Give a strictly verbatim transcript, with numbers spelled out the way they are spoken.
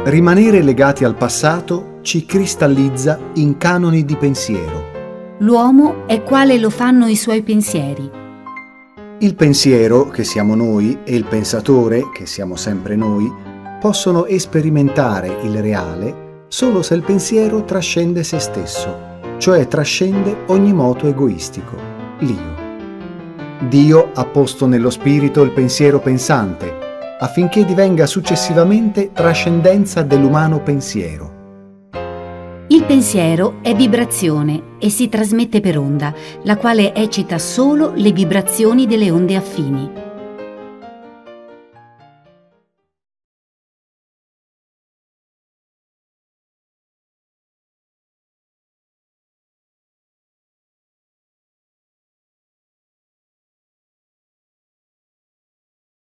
Rimanere legati al passato ci cristallizza in canoni di pensiero. L'uomo è quale lo fanno i suoi pensieri. Il pensiero, che siamo noi, e il pensatore, che siamo sempre noi, possono sperimentare il reale solo se il pensiero trascende se stesso, cioè trascende ogni moto egoistico, l'io. Dio ha posto nello spirito il pensiero pensante, affinché divenga successivamente trascendenza dell'umano pensiero. Il pensiero è vibrazione e si trasmette per onda, la quale eccita solo le vibrazioni delle onde affini.